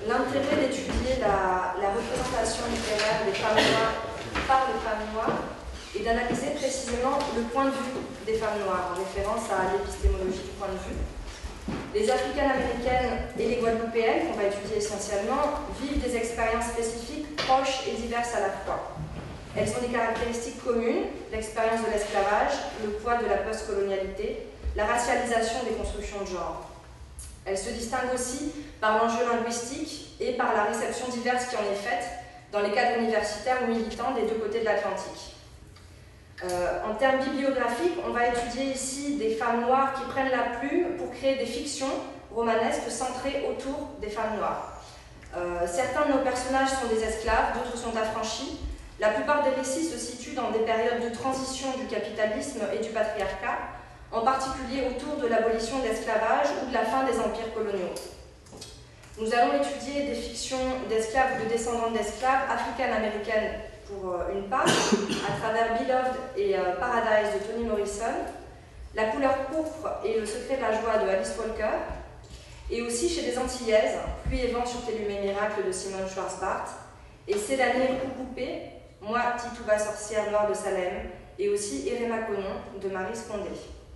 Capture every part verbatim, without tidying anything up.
l'intérêt d'étudier la, la représentation littéraire des femmes noires par les femmes noires et d'analyser précisément le point de vue des femmes noires, en référence à l'épistémologie du point de vue. Les africaines-américaines et les guadeloupéennes, qu'on va étudier essentiellement, vivent des expériences spécifiques, proches et diverses à la fois. Elles ont des caractéristiques communes, l'expérience de l'esclavage, le poids de la postcolonialité, la racialisation des constructions de genre. Elles se distinguent aussi par l'enjeu linguistique et par la réception diverse qui en est faite dans les cadres universitaires ou militants des deux côtés de l'Atlantique. Euh, en termes bibliographiques, on va étudier ici des femmes noires qui prennent la plume pour créer des fictions romanesques centrées autour des femmes noires. Euh, certains de nos personnages sont des esclaves, d'autres sont affranchis. La plupart des récits se situent dans des périodes de transition du capitalisme et du patriarcat, en particulier autour de l'abolition de l'esclavage ou de la fin des empires coloniaux. Nous allons étudier des fictions d'esclaves ou de descendants d'esclaves africaines-américaines pour une part, à travers Beloved et Paradise de Toni Morrison, La couleur pourpre et Le secret de la joie de Alice Walker, et aussi chez les Antillaises, Pluie et vent sur tes lumées miracles de Simone Schwarzbart, et Célanir Coucoupé, Moi, Titouba sorcière noire de Salem, et aussi Erema Conon de Marie Scondé.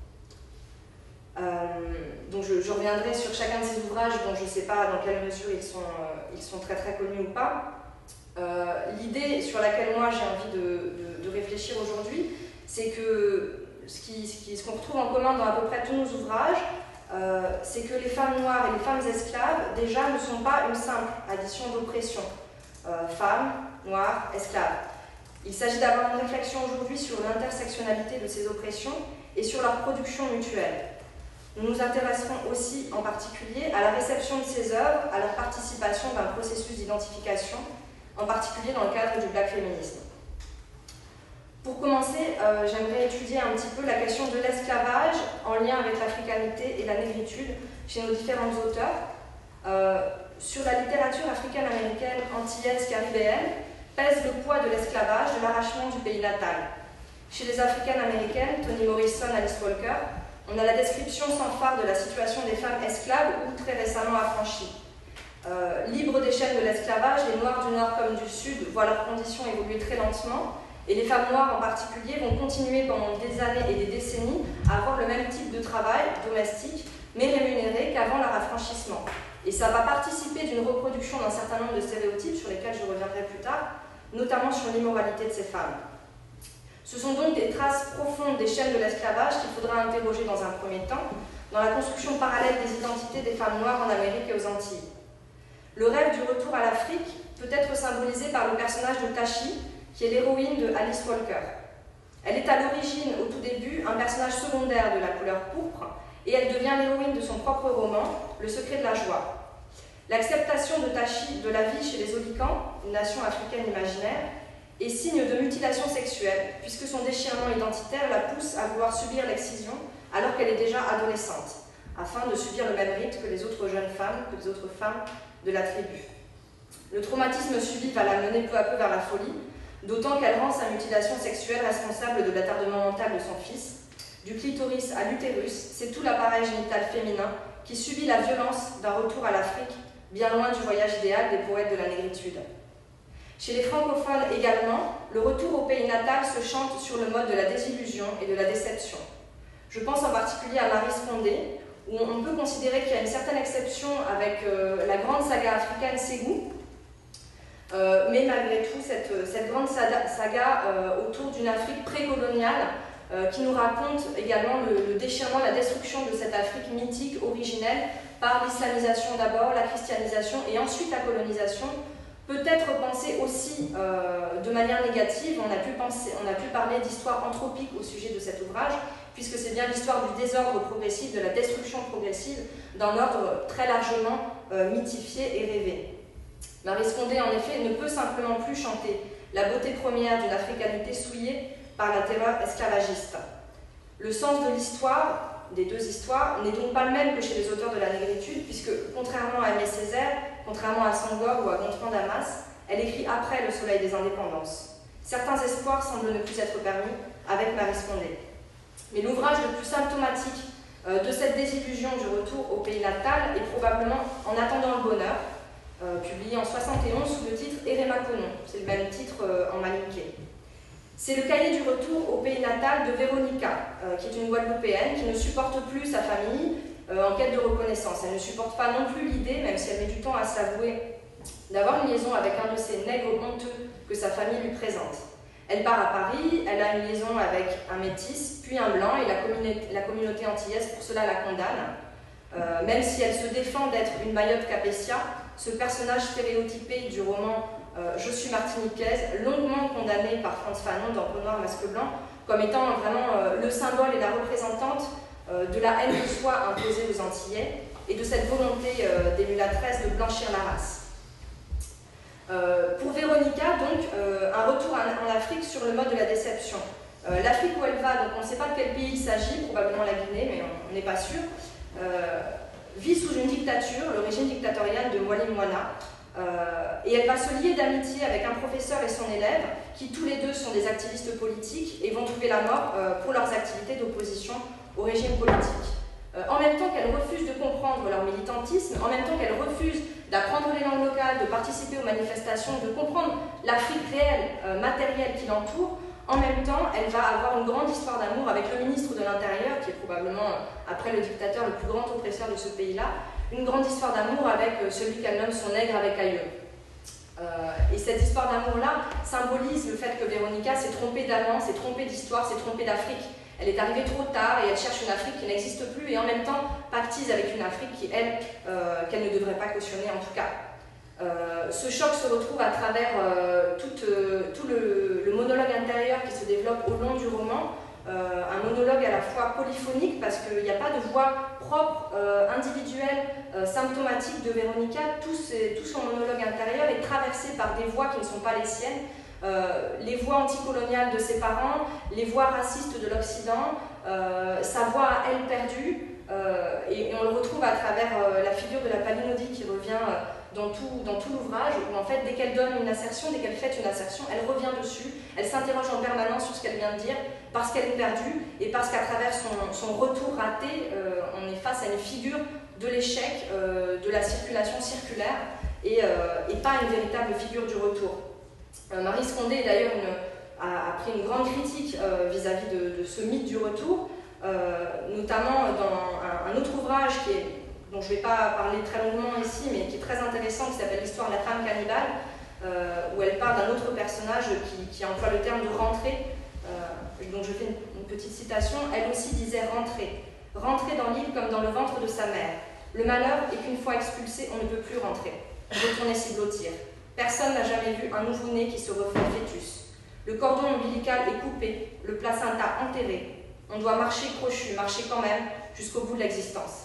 Euh, donc je, je reviendrai sur chacun de ces ouvrages dont je ne sais pas dans quelle mesure ils sont, euh, ils sont très très connus ou pas. Euh, L'idée sur laquelle moi j'ai envie de, de, de réfléchir aujourd'hui, c'est que ce qu'on ce qui, ce qu'on retrouve en commun dans à peu près tous nos ouvrages, euh, c'est que les femmes noires et les femmes esclaves déjà ne sont pas une simple addition d'oppression. Euh, femmes, noires, esclaves. Il s'agit d'avoir une réflexion aujourd'hui sur l'intersectionnalité de ces oppressions et sur leur production mutuelle. Nous nous intéresserons aussi en particulier à la réception de ces œuvres, à leur participation d'un processus d'identification, en particulier dans le cadre du black féminisme. Pour commencer, euh, j'aimerais étudier un petit peu la question de l'esclavage en lien avec l'africanité et la négritude chez nos différents auteurs. Euh, sur la littérature africaine-américaine, antillaise, caribéenne, pèse le poids de l'esclavage, de l'arrachement du pays natal. Chez les africaines-américaines, Toni Morrison, Alice Walker, on a la description sans phare de la situation des femmes esclaves ou très récemment affranchies. Euh, libres des chaînes de l'esclavage, les Noirs du Nord comme du Sud voient leurs conditions évoluer très lentement, et les femmes noires en particulier vont continuer pendant des années et des décennies à avoir le même type de travail domestique, mais rémunéré qu'avant leur affranchissement. Et ça va participer d'une reproduction d'un certain nombre de stéréotypes sur lesquels je reviendrai plus tard, notamment sur l'immoralité de ces femmes. Ce sont donc des traces profondes des chaînes de l'esclavage qu'il faudra interroger dans un premier temps, dans la construction parallèle des identités des femmes noires en Amérique et aux Antilles. Le rêve du retour à l'Afrique peut être symbolisé par le personnage de Tashi, qui est l'héroïne de Alice Walker. Elle est à l'origine, au tout début, un personnage secondaire de La couleur pourpre, et elle devient l'héroïne de son propre roman, Le secret de la joie. L'acceptation de Tashi de la vie chez les Olicans, une nation africaine imaginaire, est signe de mutilation sexuelle, puisque son déchirement identitaire la pousse à vouloir subir l'excision alors qu'elle est déjà adolescente, afin de subir le même rite que les autres jeunes femmes, que les autres femmes de la tribu. Le traumatisme subi va la mener peu à peu vers la folie, d'autant qu'elle rend sa mutilation sexuelle responsable de l'attardement mental de son fils. Du clitoris à l'utérus, c'est tout l'appareil génital féminin qui subit la violence d'un retour à l'Afrique, bien loin du voyage idéal des poètes de la négritude. Chez les francophones également, le retour au pays natal se chante sur le mode de la désillusion et de la déception. Je pense en particulier à Marie Scondé, où on peut considérer qu'il y a une certaine exception avec euh, la grande saga africaine Ségou, euh, mais malgré tout, cette, cette grande saga, saga euh, autour d'une Afrique précoloniale euh, qui nous raconte également le, le déchirement, la destruction de cette Afrique mythique, originelle, par l'islamisation d'abord, la christianisation et ensuite la colonisation, peut être pensée aussi euh, de manière négative. On a pu, penser, on a pu parler d'histoire anthropique au sujet de cet ouvrage, puisque c'est bien l'histoire du désordre progressif, de la destruction progressive, d'un ordre très largement euh, mythifié et rêvé. Marie Scondé, en effet, ne peut simplement plus chanter la beauté première d'une africanité souillée par la terreur esclavagiste. Le sens de l'histoire, des deux histoires, n'est donc pas le même que chez les auteurs de la négritude, puisque, contrairement à Aimé Césaire, contrairement à Senghor ou à Gontran Damas, elle écrit après Le soleil des indépendances. Certains espoirs semblent ne plus être permis avec Marie Scondé. Mais l'ouvrage le plus symptomatique euh, de cette désillusion du retour au pays natal est probablement En attendant le bonheur, euh, publié en soixante et onze sous le titre Eremakonon, c'est le même titre euh, en malinké. C'est le cahier du retour au pays natal de Véronica, euh, qui est une Guadeloupéenne qui ne supporte plus sa famille euh, en quête de reconnaissance. Elle ne supporte pas non plus l'idée, même si elle met du temps à s'avouer, d'avoir une liaison avec un de ces nègres honteux que sa famille lui présente. Elle part à Paris, elle a une liaison avec un métis, puis un blanc, et la communauté, la communauté antillaise pour cela la condamne. Euh, même si elle se défend d'être une Mayotte Capétia, ce personnage stéréotypé du roman euh, Je suis martiniquaise, longuement condamné par Frantz Fanon dans Peau noire, masque blanc, comme étant vraiment euh, le symbole et la représentante euh, de la haine de soi imposée aux Antillais et de cette volonté euh, des mulâtresses de blanchir la race. Euh, pour Véronica, donc, euh, un retour en, en Afrique sur le mode de la déception. Euh, L'Afrique où elle va, donc on ne sait pas de quel pays il s'agit, probablement la Guinée, mais on n'est pas sûr, euh, vit sous une dictature, le régime dictatorial de Mwali Mwana, euh, et elle va se lier d'amitié avec un professeur et son élève, qui tous les deux sont des activistes politiques et vont trouver la mort euh, pour leurs activités d'opposition au régime politique. Euh, en même temps qu'elle refuse de comprendre leur militantisme, en même temps qu'elle refuse d'apprendre les langues locales, de participer aux manifestations, de comprendre l'Afrique réelle, euh, matérielle qui l'entoure, en même temps, elle va avoir une grande histoire d'amour avec le ministre de l'Intérieur, qui est probablement, après le dictateur, le plus grand oppresseur de ce pays-là, une grande histoire d'amour avec euh, celui qu'elle nomme son nègre avec aïeux. Euh, et cette histoire d'amour-là symbolise le fait que Véronica s'est trompée d'amant, s'est trompée d'histoire, s'est trompée d'Afrique. Elle est arrivée trop tard et elle cherche une Afrique qui n'existe plus et en même temps pactise avec une Afrique qui, elle, euh, qu'elle ne devrait pas cautionner en tout cas. Euh, ce choc se retrouve à travers euh, tout, euh, tout le, le monologue intérieur qui se développe au long du roman, euh, un monologue à la fois polyphonique parce qu'il n'y a pas de voix propre, euh, individuelle, euh, symptomatique de Véronica. Tout, ces, tout son monologue intérieur est traversé par des voix qui ne sont pas les siennes. Euh, les voix anticoloniales de ses parents, les voix racistes de l'Occident, euh, sa voix à elle perdue, euh, et, et on le retrouve à travers euh, la figure de la palinodie qui revient euh, dans tout, dans tout l'ouvrage, où en fait dès qu'elle donne une assertion, dès qu'elle fait une assertion, elle revient dessus, elle s'interroge en permanence sur ce qu'elle vient de dire, parce qu'elle est perdue, et parce qu'à travers son, son retour raté, euh, on est face à une figure de l'échec, euh, de la circulation circulaire, et, euh, et pas une véritable figure du retour. Euh, Marie Scondé, d'ailleurs, a, a pris une grande critique euh, vis-à-vis de, de ce mythe du retour, euh, notamment dans un, un autre ouvrage qui est, dont je ne vais pas parler très longuement ici, mais qui est très intéressant, qui s'appelle L'histoire de la femme cannibale, euh, où elle parle d'un autre personnage qui, qui emploie le terme de rentrer. Euh, donc je fais une, une petite citation. Elle aussi disait rentrer. Rentrer dans l'île comme dans le ventre de sa mère. Le malheur est qu'une fois expulsé, on ne peut plus rentrer. Retourner s'y blottir. Personne n'a jamais vu un nouveau-né qui se refait fœtus. Le cordon ombilical est coupé, le placenta enterré. On doit marcher crochu, marcher quand même, jusqu'au bout de l'existence.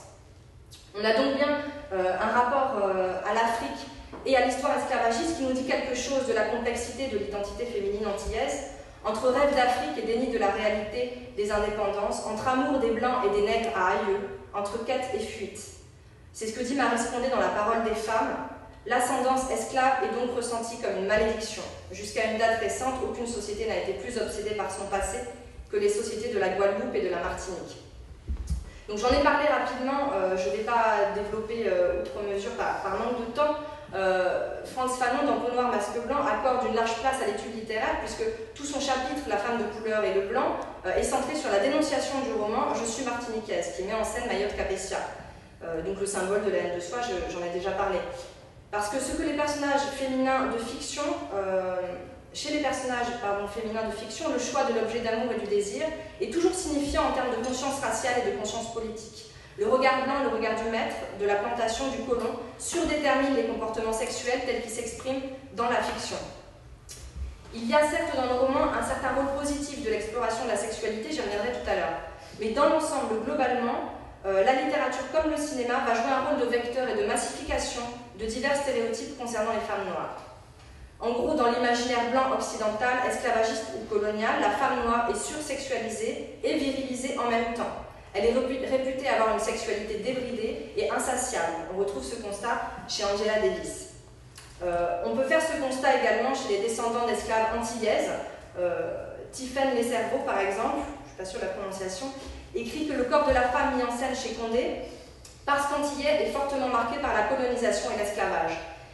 On a donc bien euh, un rapport euh, à l'Afrique et à l'histoire esclavagiste qui nous dit quelque chose de la complexité de l'identité féminine antillaise, entre rêve d'Afrique et déni de la réalité des indépendances, entre amour des blancs et des nègres à aïeux, entre quête et fuite. C'est ce que dit Marie Scondé dans La parole des femmes. L'ascendance esclave est donc ressentie comme une malédiction. Jusqu'à une date récente, aucune société n'a été plus obsédée par son passé que les sociétés de la Guadeloupe et de la Martinique. Donc j'en ai parlé rapidement, euh, je ne vais pas développer euh, outre mesure par, par manque de temps. Euh, Frantz Fanon, dans Peau noire, masque blanc, accorde une large place à l'étude littéraire puisque tout son chapitre, La femme de couleur et le blanc, euh, est centré sur la dénonciation du roman Je suis martiniquaise, qui met en scène Mayotte Capétia, euh, donc le symbole de la haine de soi, j'en ai déjà parlé. Parce que ce que les personnages féminins de fiction, euh, chez les personnages pardon, féminins de fiction, le choix de l'objet d'amour et du désir est toujours signifiant en termes de conscience raciale et de conscience politique. Le regard blanc, le regard du maître, de la plantation, du colon, surdétermine les comportements sexuels tels qu'ils s'expriment dans la fiction. Il y a certes dans le roman un certain rôle positif de l'exploration de la sexualité, j'y reviendrai tout à l'heure. Mais dans l'ensemble, globalement, euh, la littérature comme le cinéma va jouer un rôle de vecteur et de massification de divers stéréotypes concernant les femmes noires. En gros, dans l'imaginaire blanc occidental, esclavagiste ou colonial, la femme noire est sursexualisée et virilisée en même temps. Elle est réputée avoir une sexualité débridée et insatiable. On retrouve ce constat chez Angela Davis. Euh, on peut faire ce constat également chez les descendants d'esclaves antillaises. Euh, Tiphaine Lecerveau, par exemple, je ne suis pas sûre de la prononciation, écrit que le corps de la femme mis en scène chez Condé, parce qu'antillais est fortement marqué par la colonisation et l'esclavage.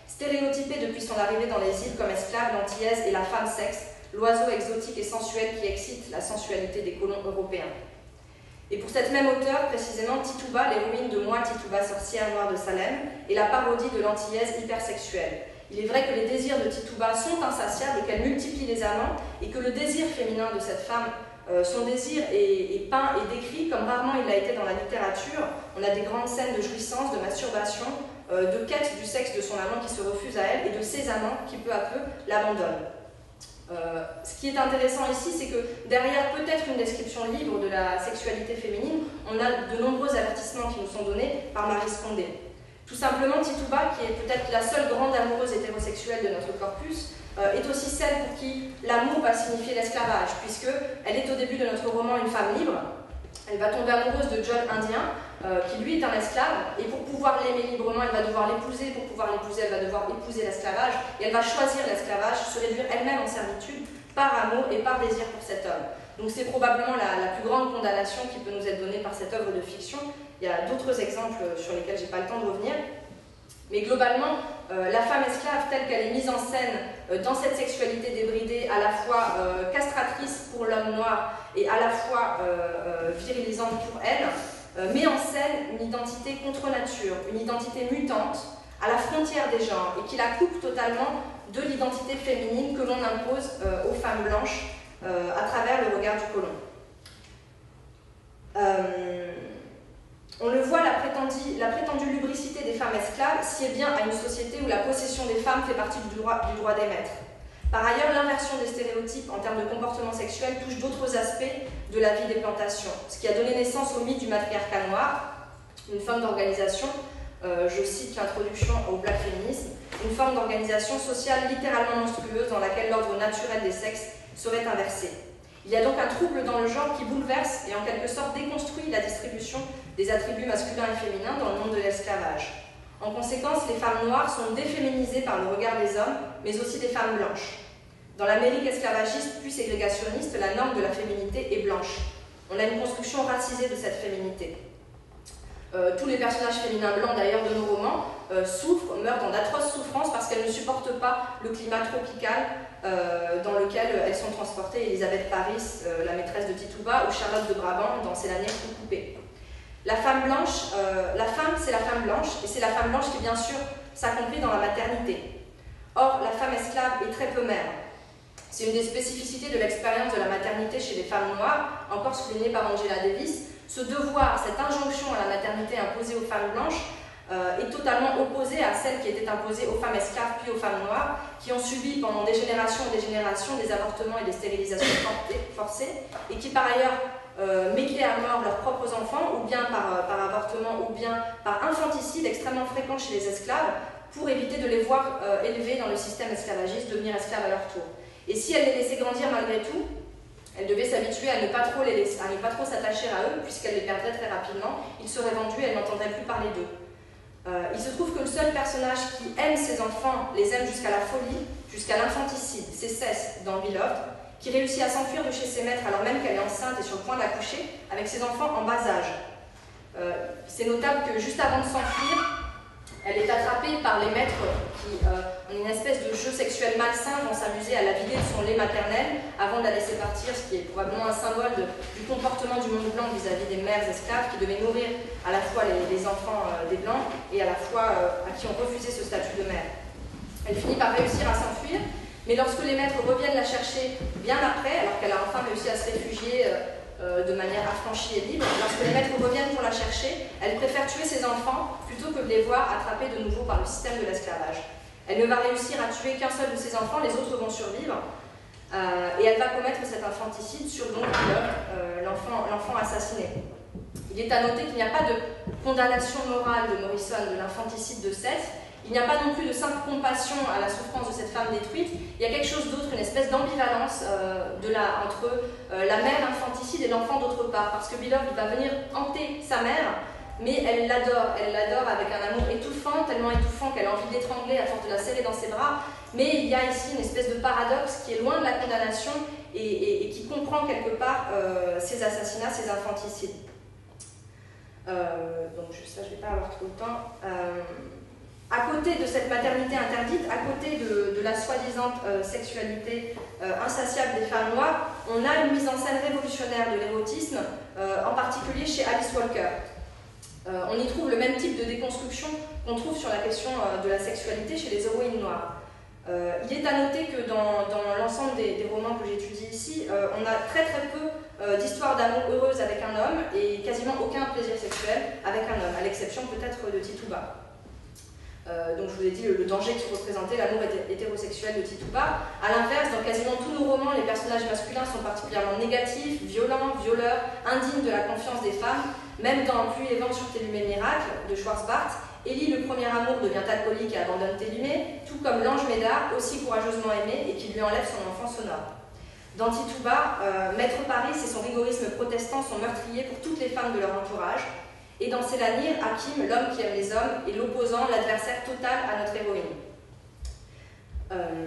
Stéréotypée depuis son arrivée dans les îles comme esclave, l'antillaise est la femme sexe, l'oiseau exotique et sensuel qui excite la sensualité des colons européens. Et pour cette même auteure, précisément, Tituba, l'héroïne de Moi, Tituba, sorcière noire de Salem, est la parodie de l'antillaise hypersexuelle. Il est vrai que les désirs de Tituba sont insatiables, qu'elle multiplie les amants, et que le désir féminin de cette femme, euh, son désir est, est peint et décrit comme rarement il l'a été dans la littérature. On a des grandes scènes de jouissance, de masturbation, euh, de quête du sexe de son amant qui se refuse à elle, et de ses amants qui peu à peu l'abandonnent. Euh, ce qui est intéressant ici, c'est que derrière peut-être une description libre de la sexualité féminine, on a de nombreux avertissements qui nous sont donnés par Marie Scondé. Tout simplement, Tituba, qui est peut-être la seule grande amoureuse hétérosexuelle de notre corpus, euh, est aussi celle pour qui l'amour va signifier l'esclavage, puisqu'elle est au début de notre roman une femme libre. Elle va tomber amoureuse de John Indien, euh, qui lui est un esclave, et pour pouvoir l'aimer librement, elle va devoir l'épouser. Pour pouvoir l'épouser, elle va devoir épouser l'esclavage, et elle va choisir l'esclavage, se réduire elle-même en servitude, par amour et par désir pour cet homme. Donc c'est probablement la, la plus grande condamnation qui peut nous être donnée par cette œuvre de fiction. Il y a d'autres exemples sur lesquels je n'ai pas le temps de revenir. Mais globalement, euh, la femme esclave telle qu'elle est mise en scène euh, dans cette sexualité débridée, à la fois euh, castratrice pour l'homme noir et à la fois euh, euh, virilisante pour elle, euh, met en scène une identité contre nature, une identité mutante, à la frontière des genres, et qui la coupe totalement de l'identité féminine que l'on impose euh, aux femmes blanches euh, à travers le regard du colon. Euh, On le voit, la prétendue, la prétendue lubricité des femmes esclaves sied bien à une société où la possession des femmes fait partie du droit, du droit des maîtres. Par ailleurs, l'inversion des stéréotypes en termes de comportement sexuel touche d'autres aspects de la vie des plantations, ce qui a donné naissance au mythe du matriarcat noir, une forme d'organisation, euh, je cite l'introduction au Black Féminisme, une forme d'organisation sociale littéralement monstrueuse dans laquelle l'ordre naturel des sexes serait inversé. Il y a donc un trouble dans le genre qui bouleverse et en quelque sorte déconstruit la distribution des attributs masculins et féminins dans le monde de l'esclavage. En conséquence, les femmes noires sont déféminisées par le regard des hommes, mais aussi des femmes blanches. Dans l'Amérique esclavagiste puis ségrégationniste, la norme de la féminité est blanche. On a une construction racisée de cette féminité. Euh, tous les personnages féminins blancs d'ailleurs de nos romans euh, souffrent, meurent dans d'atroces souffrances parce qu'elles ne supportent pas le climat tropical euh, dans lequel elles sont transportées. Elisabeth Paris, euh, la maîtresse de Tituba, ou Charlotte de Brabant dans Ses lanières tout coupées. La femme blanche, euh, la femme c'est la femme blanche, et c'est la femme blanche qui bien sûr s'accomplit dans la maternité. Or, la femme esclave est très peu mère. C'est une des spécificités de l'expérience de la maternité chez les femmes noires, encore soulignée par Angela Davis. Ce devoir, cette injonction à la maternité imposée aux femmes blanches euh, est totalement opposée à celle qui était imposée aux femmes esclaves puis aux femmes noires, qui ont subi pendant des générations et des générations des avortements et des stérilisations forcées, et qui par ailleurs euh, méclaient à mort leurs propres enfants, ou bien par, euh, par avortement, ou bien par infanticide extrêmement fréquent chez les esclaves, pour éviter de les voir euh, élevés dans le système esclavagiste, devenir esclaves à leur tour. Et si elles les laissaient grandir malgré tout, elles devaient s'habituer à ne pas trop les laisser, à ne pas trop s'attacher à eux, puisqu'elles les perdraient très rapidement. Ils seraient vendus et elles n'entendraient plus parler d'eux. Euh, il se trouve que le seul personnage qui aime ses enfants, les aime jusqu'à la folie, jusqu'à l'infanticide, c'est Cesse dans Beloved, qui réussit à s'enfuir de chez ses maîtres alors même qu'elle est enceinte et sur le point d'accoucher, avec ses enfants en bas âge. Euh, c'est notable que juste avant de s'enfuir, elle est attrapée par les maîtres qui, euh, en une espèce de jeu sexuel malsain, vont s'amuser à la vider de son lait maternel avant de la laisser partir, ce qui est probablement un symbole de, du comportement du monde blanc vis-à-vis des mères esclaves qui devaient nourrir à la fois les, les enfants euh, des blancs et à la fois euh, à qui on refusait ce statut de mère. Elle finit par réussir à s'enfuir, mais lorsque les maîtres reviennent la chercher bien après, alors qu'elle a enfin réussi à se réfugier euh, Euh, de manière affranchie et libre, lorsque les maîtres reviennent pour la chercher, elle préfère tuer ses enfants plutôt que de les voir attrapés de nouveau par le système de l'esclavage. Elle ne va réussir à tuer qu'un seul de ses enfants, les autres vont survivre, euh, et elle va commettre cet infanticide sur donc euh, l'enfant assassiné. Il est à noter qu'il n'y a pas de condamnation morale de Morrison de l'infanticide de Seth. Il n'y a pas non plus de simple compassion à la souffrance de cette femme détruite. Il y a quelque chose d'autre, une espèce d'ambivalence euh, de la, entre euh, la mère infanticide et l'enfant d'autre part. Parce que Beloved va venir hanter sa mère, mais elle l'adore. Elle l'adore avec un amour étouffant, tellement étouffant qu'elle a envie de l'étrangler à force de la serrer dans ses bras. Mais il y a ici une espèce de paradoxe qui est loin de la condamnation et, et, et qui comprend quelque part euh, ces assassinats, ces infanticides. Euh, donc ça, je ne vais pas avoir trop le temps. Euh, À côté de cette maternité interdite, à côté de, de la soi-disant euh, sexualité euh, insatiable des femmes noires, on a une mise en scène révolutionnaire de l'érotisme, euh, en particulier chez Alice Walker. Euh, on y trouve le même type de déconstruction qu'on trouve sur la question euh, de la sexualité chez les héroïnes noires. Euh, il est à noter que dans, dans l'ensemble des, des romans que j'étudie ici, euh, on a très très peu euh, d'histoires d'amour heureuse avec un homme et quasiment aucun plaisir sexuel avec un homme, à l'exception peut-être de Tituba. Euh, donc je vous ai dit le, le danger qui représentait l'amour hétérosexuel de Tituba. A l'inverse, dans quasiment tous nos romans, les personnages masculins sont particulièrement négatifs, violents, violeurs, indignes de la confiance des femmes. Même dans Pluie et vent sur Télumé Miracle de Schwarzbart, Élie, le premier amour, devient alcoolique et abandonne Télumé, tout comme l'ange Médard, aussi courageusement aimé et qui lui enlève son enfant sonore. Dans Tituba, euh, Maître Paris et son rigorisme protestant sont meurtriers pour toutes les femmes de leur entourage. Et dans Sélanir, Hakim, l'homme qui aime les hommes, est l'opposant, l'adversaire total à notre héroïne. Euh,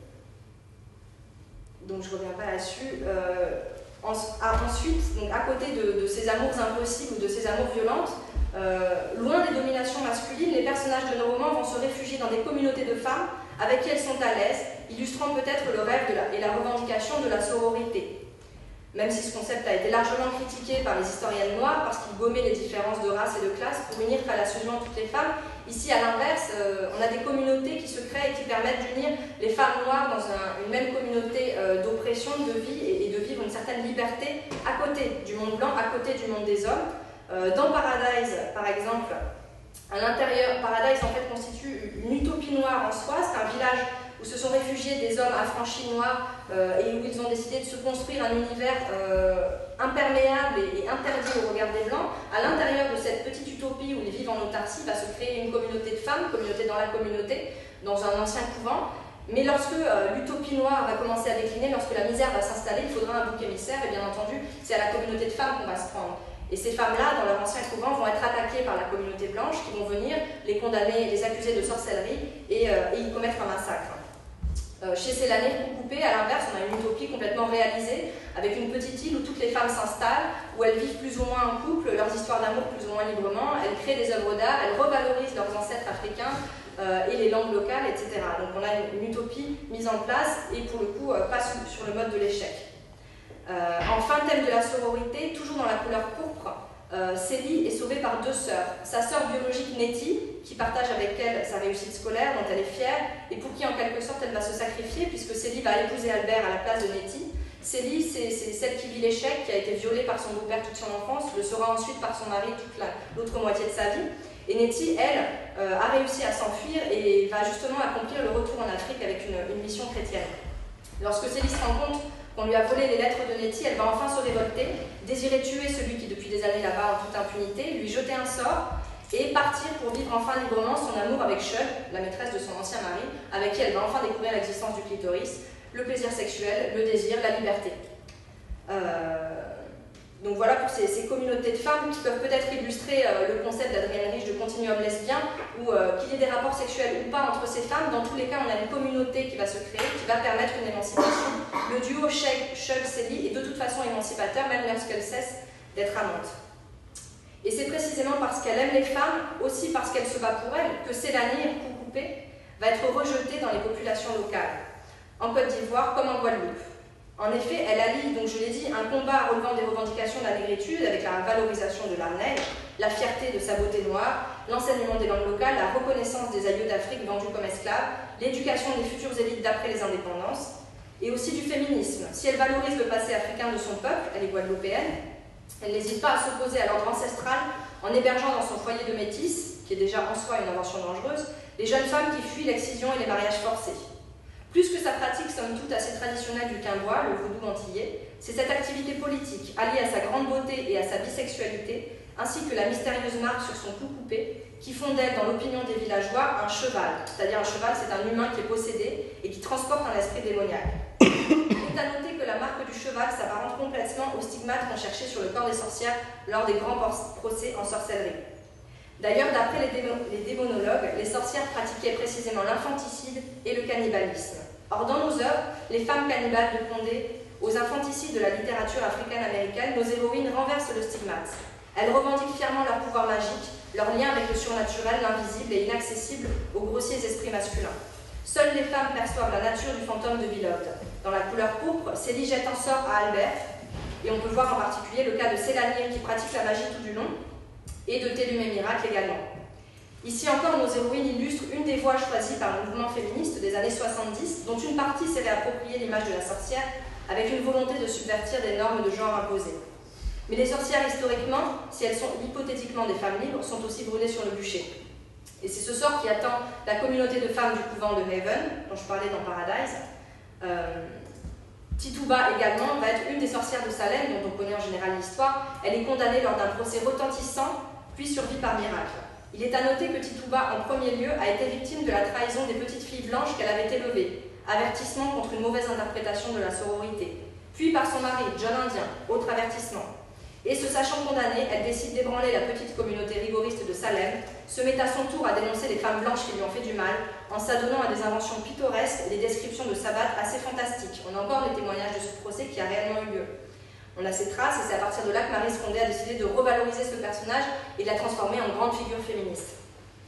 donc je ne reviens pas là-dessus. Euh, en, ensuite, donc à côté de, de ces amours impossibles ou de ces amours violentes, euh, loin des dominations masculines, les personnages de nos romans vont se réfugier dans des communautés de femmes avec qui elles sont à l'aise, illustrant peut-être le rêve de la, et la revendication de la sororité. Même si ce concept a été largement critiqué par les historiennes noires parce qu'il gommait les différences de race et de classe pour unir fallacieusement toutes les femmes, ici à l'inverse, euh, on a des communautés qui se créent et qui permettent d'unir les femmes noires dans un, une même communauté euh, d'oppression, de vie et, et de vivre une certaine liberté à côté du monde blanc, à côté du monde des hommes. Euh, dans Paradise, par exemple, à l'intérieur, Paradise en fait constitue une utopie noire en soi, c'est un village où se sont réfugiés des hommes affranchis noirs euh, et où ils ont décidé de se construire un univers euh, imperméable et, et interdit au regard des Blancs. À l'intérieur de cette petite utopie où ils vivent en autarcie, va se créer une communauté de femmes, communauté dans la communauté, dans un ancien couvent. Mais lorsque euh, l'utopie noire va commencer à décliner, lorsque la misère va s'installer, il faudra un bouc émissaire, et bien entendu, c'est à la communauté de femmes qu'on va se prendre. Et ces femmes-là, dans leur ancien couvent, vont être attaquées par la communauté blanche, qui vont venir les condamner, les accuser de sorcellerie et, euh, et y commettre un massacre. Euh, chez Sélanir Coucoupé, à l'inverse, on a une utopie complètement réalisée, avec une petite île où toutes les femmes s'installent, où elles vivent plus ou moins en couple, leurs histoires d'amour plus ou moins librement, elles créent des œuvres d'art, elles revalorisent leurs ancêtres africains euh, et les langues locales, et cetera. Donc on a une, une utopie mise en place et pour le coup euh, pas sur, sur le mode de l'échec. Euh, enfin, thème de la sororité, toujours dans la couleur pourpre, euh, Célie est sauvée par deux sœurs. Sa sœur biologique Nettie, qui partage avec elle sa réussite scolaire, dont elle est fière, et pour qui en quelque sorte elle va se sacrifier, puisque Célie va épouser Albert à la place de Nettie. Célie, c'est celle qui vit l'échec, qui a été violée par son beau-père toute son enfance, le sera ensuite par son mari toute l'autre moitié de sa vie. Et Nettie, elle, euh, a réussi à s'enfuir et va justement accomplir le retour en Afrique avec une, une mission chrétienne. Lorsque Célie se rend compte qu'on lui a volé les lettres de Nettie, elle va enfin se révolter, désirer tuer celui qui depuis des années là-bas en toute impunité, lui jeter un sort et partir pour vivre enfin librement son amour avec Shug, la maîtresse de son ancien mari, avec qui elle va enfin découvrir l'existence du clitoris, le plaisir sexuel, le désir, la liberté. Euh... Donc voilà pour ces, ces communautés de femmes qui peuvent peut-être illustrer euh, le concept d'Adrienne Rich de continuum lesbien, ou euh, qu'il y ait des rapports sexuels ou pas entre ces femmes. Dans tous les cas, on a une communauté qui va se créer, qui va permettre une émancipation. Le duo Shug-Célie est de toute façon émancipateur, même lorsqu'elle cesse d'être amante. Et c'est précisément parce qu'elle aime les femmes, aussi parce qu'elle se bat pour elles, que Sélanir Coucoupé va être rejetée dans les populations locales, en Côte d'Ivoire comme en Guadeloupe. En effet, elle allie, donc je l'ai dit, un combat relevant des revendications de la négritude avec la valorisation de l'âme nègre, la fierté de sa beauté noire, l'enseignement des langues locales, la reconnaissance des aïeux d'Afrique vendus comme esclaves, l'éducation des futures élites d'après les indépendances, et aussi du féminisme. Si elle valorise le passé africain de son peuple, elle est guadeloupéenne, elle n'hésite pas à s'opposer à l'ordre ancestral en hébergeant dans son foyer de métis, qui est déjà en soi une invention dangereuse, les jeunes femmes qui fuient l'excision et les mariages forcés. Plus que sa pratique, somme toute, assez traditionnelle du quimbois, le vaudou antillais, c'est cette activité politique, alliée à sa grande beauté et à sa bisexualité, ainsi que la mystérieuse marque sur son cou coupé, qui font d'elle, dans l'opinion des villageois, un cheval. C'est-à-dire un cheval, c'est un humain qui est possédé et qui transporte un esprit démoniaque. Il est à noter que la marque du cheval s'apparente complètement aux stigmates qu'on cherchait sur le corps des sorcières lors des grands procès en sorcellerie. D'ailleurs, d'après les, démo les démonologues, les sorcières pratiquaient précisément l'infanticide et le cannibalisme. Or, dans nos œuvres, les femmes cannibales de Condé, aux infanticides de la littérature africaine-américaine, nos héroïnes renversent le stigmate. Elles revendiquent fièrement leur pouvoir magique, leur lien avec le surnaturel, l'invisible et inaccessible aux grossiers esprits masculins. Seules les femmes perçoivent la nature du fantôme de Beloved. Dans La couleur pourpre, Célie jette un sort à Albert, et on peut voir en particulier le cas de Sélanir qui pratique la magie tout du long, et de Télumé Miracle également. Ici encore, nos héroïnes illustrent une des voies choisies par le mouvement féministe des années soixante-dix, dont une partie s'est réappropriée l'image de la sorcière avec une volonté de subvertir des normes de genre imposées. Mais les sorcières, historiquement, si elles sont hypothétiquement des femmes libres, sont aussi brûlées sur le bûcher. Et c'est ce sort qui attend la communauté de femmes du couvent de Haven, dont je parlais dans Paradise. Euh, Tituba également va être une des sorcières de Salem, dont on connaît en général l'histoire. Elle est condamnée lors d'un procès retentissant, puis survit par miracle. Il est à noter que Tituba, en premier lieu, a été victime de la trahison des petites filles blanches qu'elle avait élevées, avertissement contre une mauvaise interprétation de la sororité. Puis par son mari, John Indien, autre avertissement. Et se sachant condamnée, elle décide d'ébranler la petite communauté rigoriste de Salem, se met à son tour à dénoncer les femmes blanches qui lui ont fait du mal, en s'adonnant à des inventions pittoresques et des descriptions de sabbat assez fantastiques. On a encore les témoignages de ce procès qui a réellement eu lieu. On a ces traces, et c'est à partir de là que Maryse Condé a décidé de revaloriser ce personnage et de la transformer en grande figure féministe.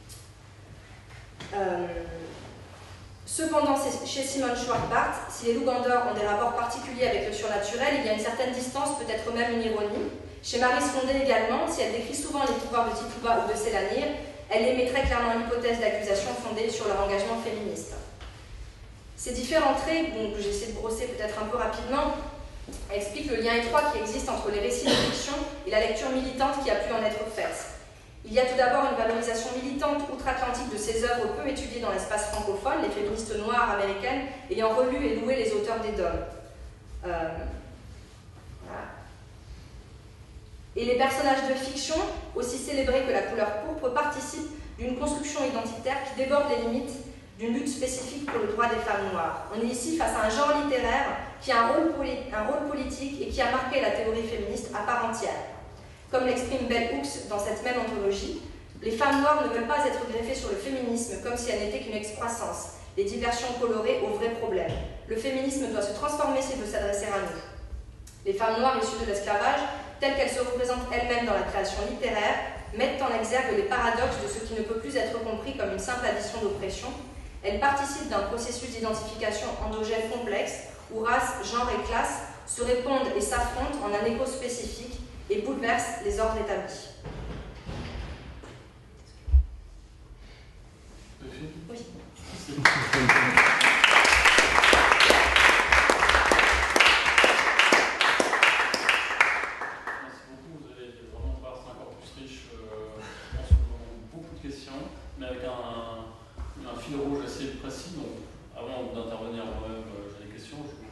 Euh... Cependant, chez Simone Schwartz-Bart, si les Luganders ont des rapports particuliers avec le surnaturel, il y a une certaine distance, peut-être même une ironie. Chez Maryse Condé également, si elle décrit souvent les pouvoirs de Tituba ou de Sélanir, elle émet très clairement l'hypothèse d'accusation fondée sur leur engagement féministe. Ces différents traits, bon, que j'essaie de brosser peut-être un peu rapidement, expliquent le lien étroit qui existe entre les récits de fiction et la lecture militante qui a pu en être faite. Il y a tout d'abord une valorisation militante outre-Atlantique de ces œuvres peu étudiées dans l'espace francophone, les féministes noires américaines ayant relu et loué les auteurs des D O M. Euh, voilà. Et les personnages de fiction, aussi célébrés que La couleur pourpre, participent d'une construction identitaire qui déborde les limites d'une lutte spécifique pour le droit des femmes noires. On est ici face à un genre littéraire qui a un rôle, un rôle politique et qui a marqué la théorie féministe à part entière. Comme l'exprime Bell Hooks dans cette même anthologie, les femmes noires ne veulent pas être greffées sur le féminisme comme si elles n'étaient qu'une excroissance, les diversions colorées aux vrais problèmes. Le féminisme doit se transformer s'il veut s'adresser à nous. Les femmes noires issues de l'esclavage, telles qu'elles se représentent elles-mêmes dans la création littéraire, mettent en exergue les paradoxes de ce qui ne peut plus être compris comme une simple addition d'oppression. Elles participent d'un processus d'identification endogène complexe où race, genre et classe se répondent et s'affrontent en un écho spécifique et bouleverse les ordres établis. Oui. Merci beaucoup, vous avez vraiment une part encore plus riche. Euh, je pense qu'on a beaucoup de questions, mais avec un, un fil rouge assez précis. Donc, avant d'intervenir moi-même, j'ai des questions. Je